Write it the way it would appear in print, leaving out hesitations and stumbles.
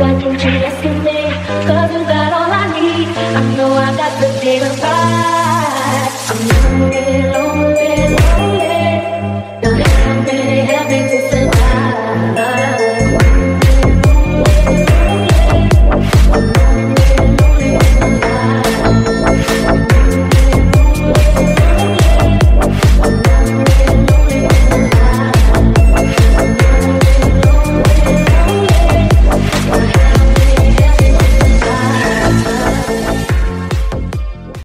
Why don't you listen me? 'Cause you got all I need. I know I got the data right.